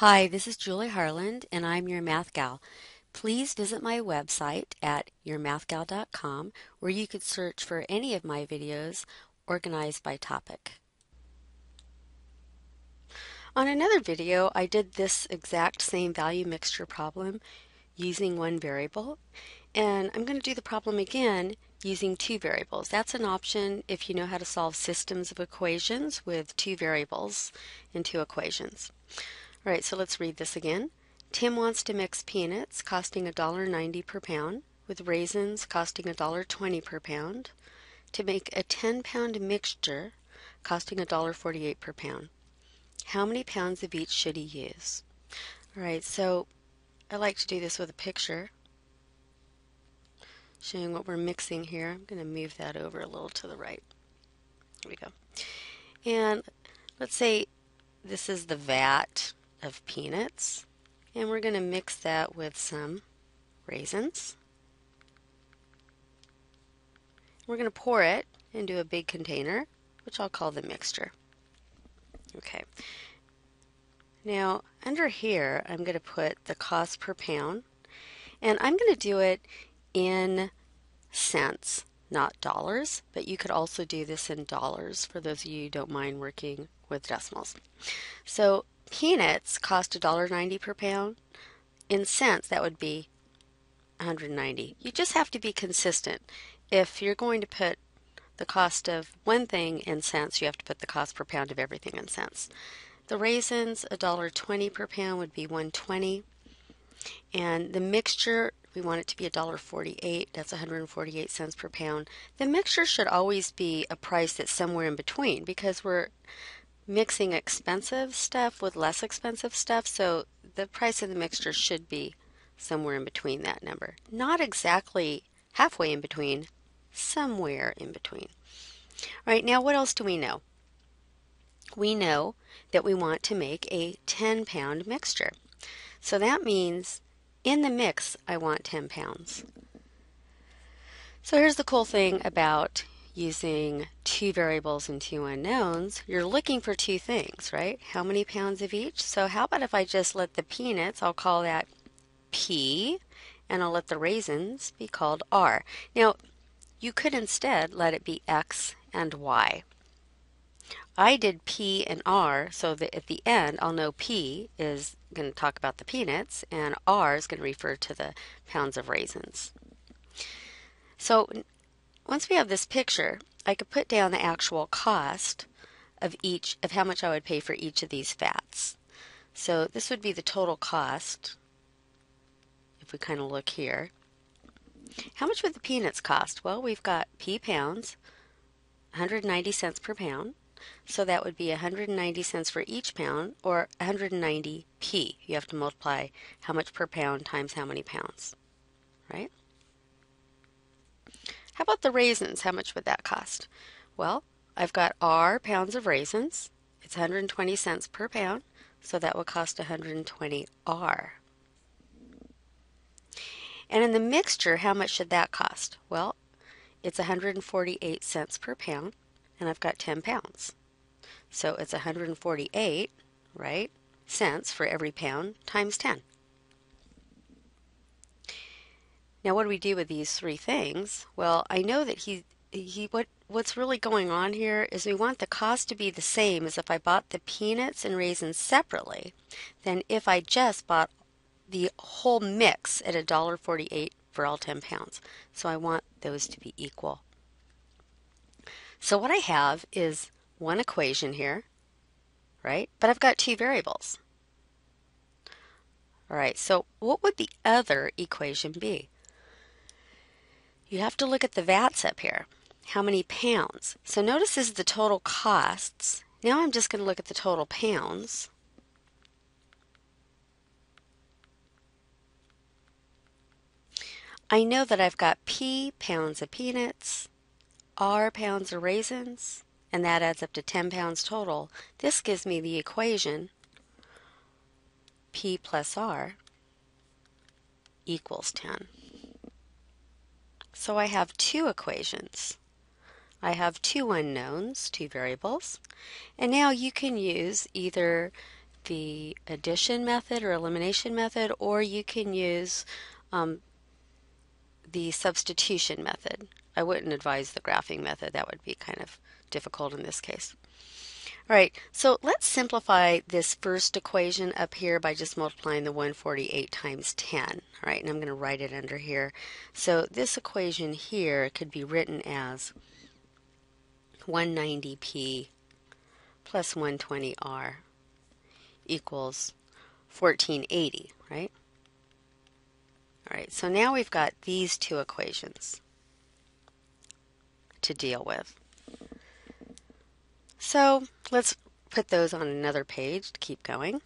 Hi, this is Julie Harland, and I'm your Math Gal. Please visit my website at yourmathgal.com, where you could search for any of my videos organized by topic. On another video, I did this exact same value mixture problem using one variable, and I'm going to do the problem again using two variables. That's an option if you know how to solve systems of equations with two variables in two equations. All right, so let's read this again. Tim wants to mix peanuts costing $1.90 per pound with raisins costing $1.20 per pound to make a 10-pound mixture costing $1.48 per pound. How many pounds of each should he use? All right, so I like to do this with a picture showing what we're mixing here. I'm going to move that over a little to the right. There we go. And let's say this is the vat of peanuts, and we're going to mix that with some raisins. We're going to pour it into a big container, which I'll call the mixture. Okay. Now, under here, I'm going to put the cost per pound, and I'm going to do it in cents, not dollars, but you could also do this in dollars for those of you who don't mind working with decimals. So peanuts cost $1.90 per pound. In cents, that would be 190. You just have to be consistent. If you're going to put the cost of one thing in cents, you have to put the cost per pound of everything in cents. The raisins, $1.20 per pound would be 120. And the mixture, we want it to be $1.48. That's 148 cents per pound. The mixture should always be a price that's somewhere in between because we're mixing expensive stuff with less expensive stuff, so the price of the mixture should be somewhere in between that number. Not exactly halfway in between, somewhere in between. All right, now what else do we know? We know that we want to make a 10-pound mixture. So that means in the mix, I want 10 pounds. So here's the cool thing about using two variables and two unknowns. You're looking for two things, right? How many pounds of each? So how about if I just let the peanuts, I'll call that P, and I'll let the raisins be called R. Now, you could instead let it be X and Y. I did P and R so that at the end I'll know P is going to talk about the peanuts and R is going to refer to the pounds of raisins. So once we have this picture, I could put down the actual cost of how much I would pay for each of these fats. So this would be the total cost if we kind of look here. How much would the peanuts cost? Well, we've got P pounds, 190 cents per pound. So that would be 190 cents for each pound, or 190 P. You have to multiply how much per pound times how many pounds, right? How about the raisins? How much would that cost? Well, I've got R pounds of raisins. It's 120 cents per pound, so that would cost 120 R. And in the mixture, how much should that cost? Well, it's 148 cents per pound, and I've got 10 pounds. So it's 148, right, cents for every pound times 10. Now what do we do with these three things? Well, I know that what's really going on here is we want the cost to be the same as if I bought the peanuts and raisins separately than if I just bought the whole mix at $1.48 for all 10 pounds. So I want those to be equal. So what I have is one equation here, right? But I've got two variables. All right, so what would the other equation be? You have to look at the vats up here. How many pounds? So notice this is the total costs. Now I'm just going to look at the total pounds. I know that I've got P pounds of peanuts, R pounds of raisins, and that adds up to 10 pounds total. This gives me the equation P plus R equals 10. So I have two equations. I have two unknowns, two variables, and now you can use either the addition method or elimination method, or you can use the substitution method. I wouldn't advise the graphing method. That would be kind of difficult in this case. All right, so let's simplify this first equation up here by just multiplying the 148 times 10. All right, and I'm going to write it under here. So this equation here could be written as 190p plus 120r equals 1480, right? All right, so now we've got these two equations to deal with. So let's put those on another page to keep going.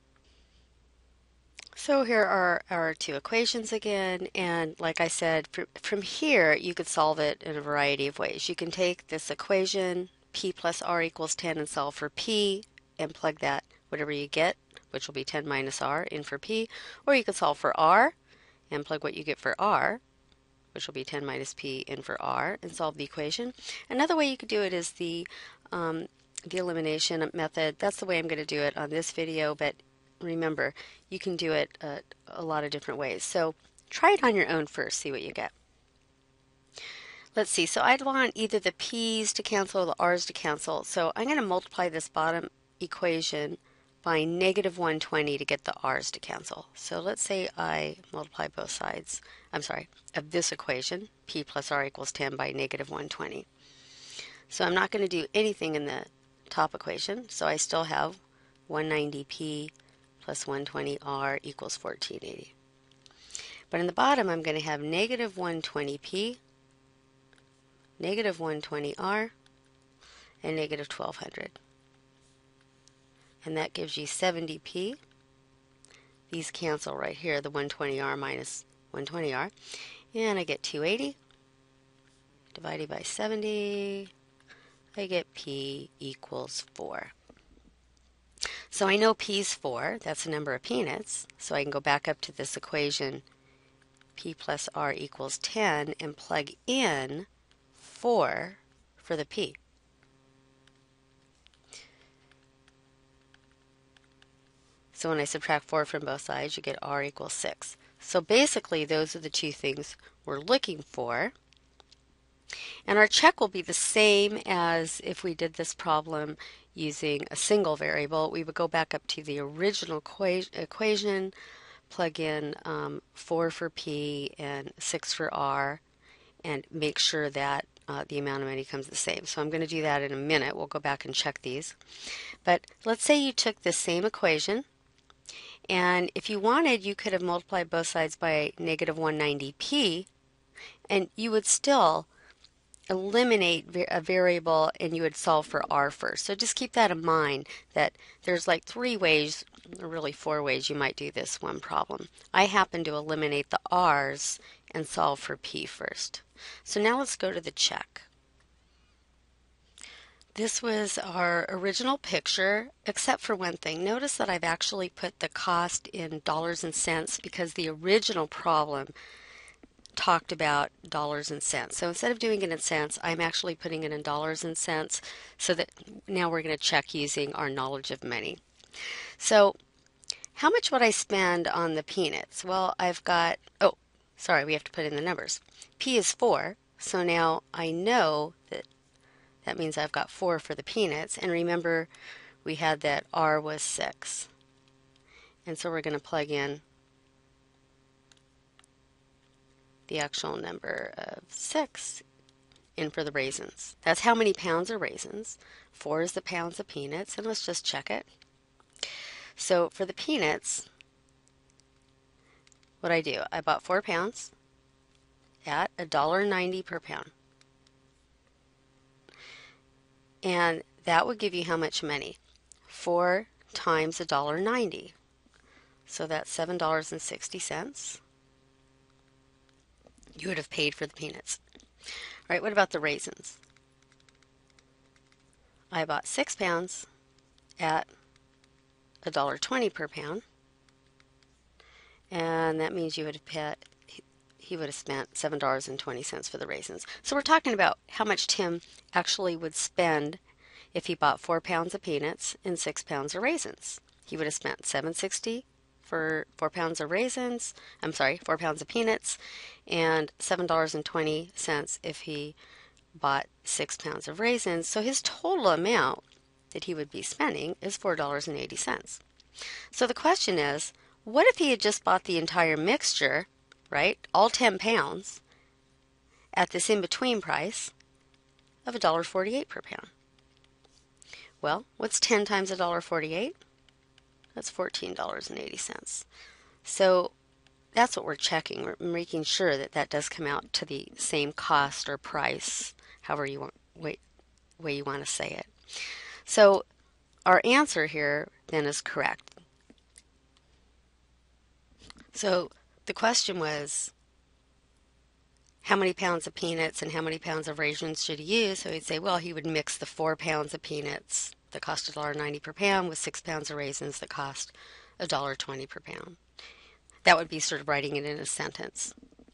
So here are our two equations again, and like I said, from here you could solve it in a variety of ways. You can take this equation, p plus r equals 10, and solve for p, and plug that, whatever you get, which will be 10 minus r, in for p, or you could solve for r, and plug what you get for r, which will be 10 minus p, in for r, and solve the equation. Another way you could do it is the elimination method. That's the way I'm going to do it on this video, but remember, you can do it a lot of different ways. So try it on your own first, see what you get. Let's see, so I'd want either the p's to cancel or the r's to cancel. So I'm going to multiply this bottom equation by negative 120 to get the r's to cancel. So let's say I multiply both sides, of this equation, p plus r equals 10 by negative 120. So I'm not going to do anything in the top equation, so I still have 190p plus 120r equals 1480. But in the bottom, I'm going to have negative 120p, negative 120r, and negative 1200. And that gives you 70p. These cancel right here, the 120r minus 120r. And I get 280 divided by 70. I get p equals 4. So I know p is 4. That's the number of peanuts. So I can go back up to this equation, p plus r equals 10, and plug in 4 for the p. So when I subtract 4 from both sides, you get r equals 6. So basically, those are the two things we're looking for. And our check will be the same as if we did this problem using a single variable. We would go back up to the original equation, plug in 4 for p and 6 for r, and make sure that the amount of money comes the same. So I'm going to do that in a minute. We'll go back and check these. But let's say you took this same equation, and if you wanted, you could have multiplied both sides by negative 190p, and you would still eliminate a variable and you would solve for r first. So just keep that in mind, that there's like 3 ways, or really 4 ways you might do this one problem. I happen to eliminate the r's and solve for p first. So now let's go to the check. This was our original picture, except for one thing. Notice that I've actually put the cost in dollars and cents because the original problem talked about dollars and cents. So instead of doing it in cents, I'm actually putting it in dollars and cents, so that now we're going to check using our knowledge of money. So how much would I spend on the peanuts? Well, I've got, oh, sorry, we have to put in the numbers. P is 4, so now I know that means I've got 4 for the peanuts, and remember we had that R was 6. And so we're going to plug in the actual number of 6 in for the raisins. That's how many pounds of raisins. 4 is the pounds of peanuts, and let's just check it. So for the peanuts, what I do, I bought 4 pounds at $1.90 per pound. And that would give you how much money? 4 times $1.90. So that's $7.60. You would have paid for the peanuts. All right, what about the raisins? I bought 6 pounds at $1.20 per pound. And that means you would have paid, he would have spent $7.20 for the raisins. So we're talking about how much Tim actually would spend if he bought 4 pounds of peanuts and 6 pounds of raisins. he would have spent $7.60 for 4 pounds of raisins. I'm sorry, 4 pounds of peanuts, and $7.20 if he bought 6 pounds of raisins. So his total amount that he would be spending is $4.80. So the question is, what if he had just bought the entire mixture, right, all 10 pounds, at this in-between price of $1.48 per pound? Well, what's 10 times $1.48? That's $14.80. So that's what we're checking. We're making sure that that does come out to the same cost or price, however you want, way you want to say it. So our answer here then is correct. So the question was, how many pounds of peanuts and how many pounds of raisins should he use? So he'd say, well, he would mix the 4 pounds of peanuts that cost $1.90 per pound with 6 pounds of raisins that cost $1.20 per pound. That would be sort of writing it in a sentence.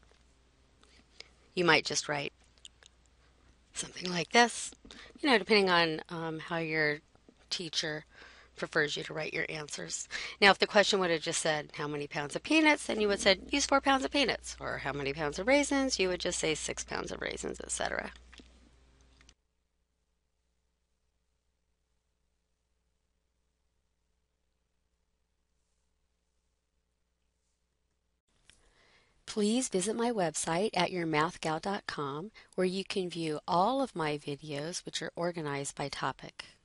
You might just write something like this, depending on how your teacher prefers you to write your answers. Now, if the question would have just said how many pounds of peanuts, then you would have said use 4 pounds of peanuts. Or how many pounds of raisins, you would just say 6 pounds of raisins, etc. Please visit my website at yourmathgal.com, where you can view all of my videos, which are organized by topic.